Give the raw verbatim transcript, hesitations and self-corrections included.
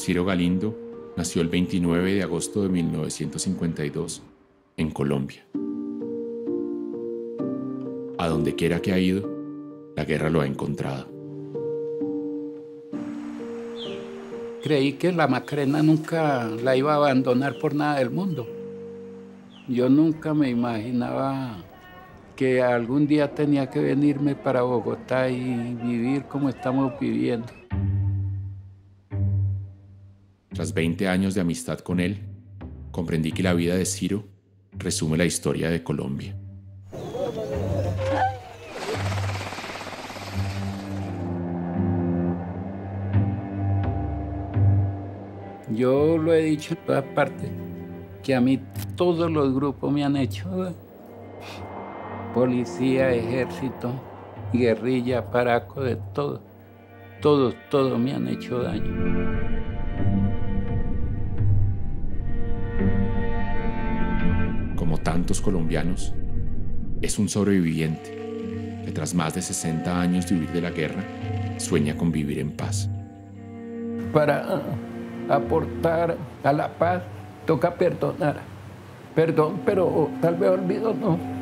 Ciro Galindo nació el veintinueve de agosto de mil novecientos cincuenta y dos en Colombia. A donde quiera que ha ido, la guerra lo ha encontrado. Creí que la Macarena nunca la iba a abandonar por nada del mundo. Yo nunca me imaginaba que algún día tenía que venirme para Bogotá y vivir como estamos viviendo. Tras veinte años de amistad con él, comprendí que la vida de Ciro resume la historia de Colombia. Yo lo he dicho en todas partes, que a mí todos los grupos me han hecho, policía, ejército, guerrilla, paraco, de todo. Todos, todos me han hecho daño. Como tantos colombianos, es un sobreviviente que tras más de sesenta años de huir de la guerra, sueña con vivir en paz. Para aportar a la paz, toca perdonar. Perdón, pero tal vez olvido no.